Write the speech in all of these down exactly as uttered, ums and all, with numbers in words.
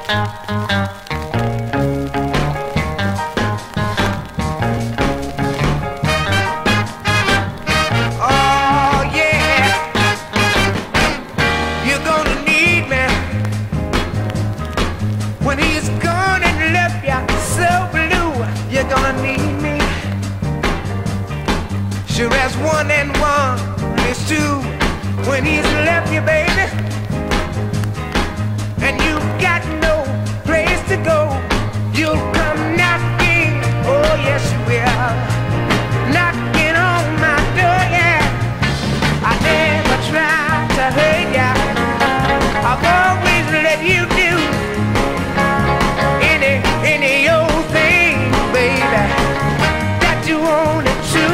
When he's gone and left ya so blue, you're gonna need me. Sure as one and one is two. When he's left you, baby, and you've got no place to go, you'll come knocking, oh yes you will, knocking on my door, yeah. I never tried to hurt ya, I've always let you do any old thing, baby, that you wanted to.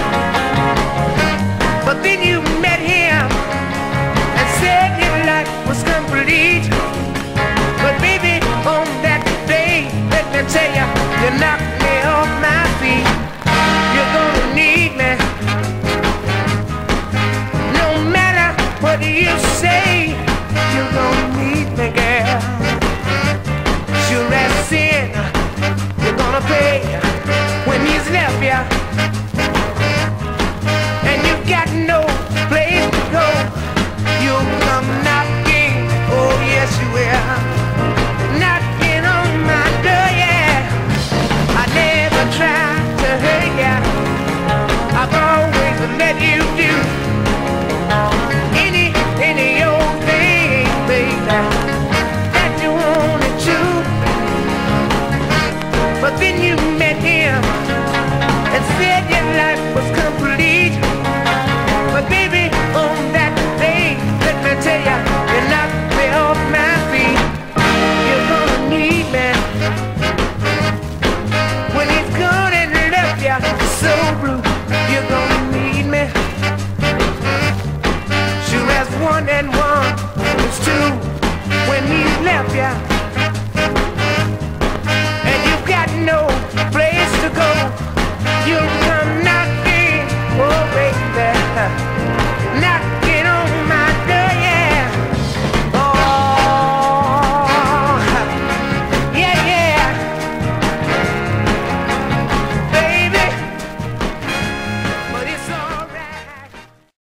But then you met him and said your life was complete. But baby, on that day, let me tell you, you knocked me off my feet. You're gonna need me, no matter what you say. You're gonna need me, girl. Sure as sin, you're gonna pay when he's left ya, and you've got no place to go. You'll come knocking, oh yes you will, knocking on my door, yeah. I never tried to hurt ya, I've always let you do any, any old thing, baby, that you wanted to. But then you met him and said your life was complete. But baby, on that day, let me tell ya, you knocked me off my feet. You're gonna need me when he's gone and left ya so blue. You're gonna need me. Sure as one and one is two. When he's left ya